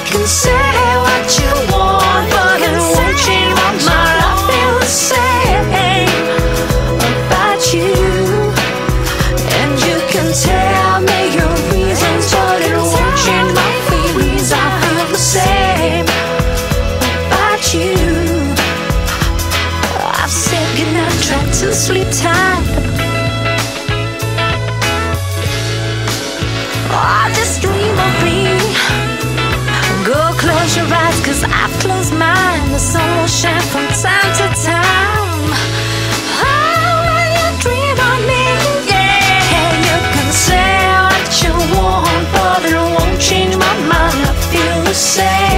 can say what you want, but it won't change my mind. I feel the same about you, and you can tell me your reasons, but it won't change my feelings. I feel the same about you. I've said goodnight, tried to sleep tight. Oh, just dream of me. Go close your eyes, 'cause I've closed mine. The sun will shine from time to time. Oh, when you dream of me, yeah. You can say what you want, but it won't change my mind. I feel the same